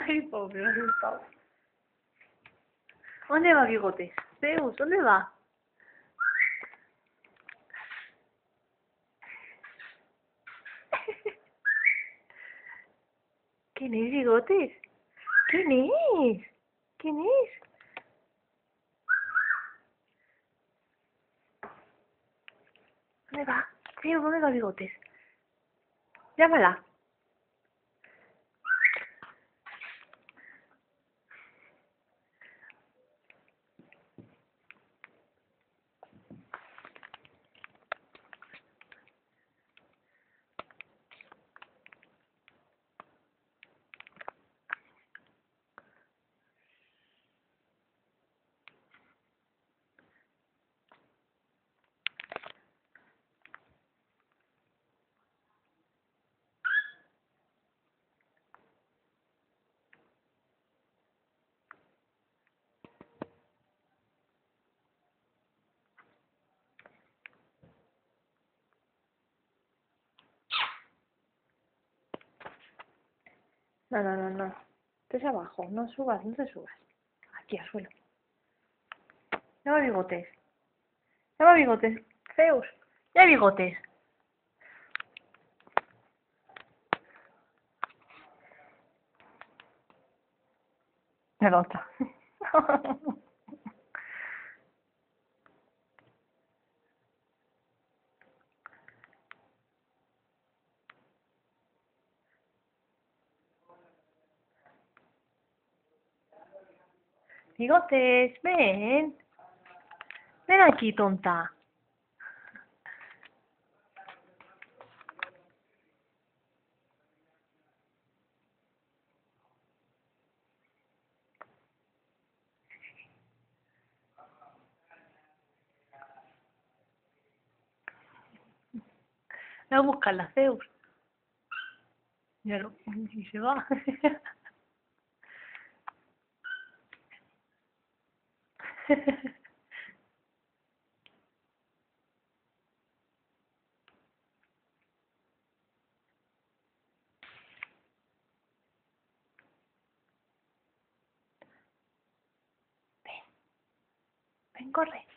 Ay, pobre, asustado. ¿Dónde va, Bigotes? Zeus, ¿dónde va? ¿Quién es, Bigotes? ¿Quién es? ¿Quién es? ¿Dónde va? Zeus, ¿dónde va, Bigotes? Llámala. No, no, no, no. Estés abajo, no subas, no te subas. Aquí, al suelo. Llama Bigotes. Llama Bigotes. Zeus. Ya Bigotes. Me gusta. Bigotes, ven. Ven aquí, tonta. Voy a buscarla, Zeus. Míralo, y se va. Ven, ven, corre.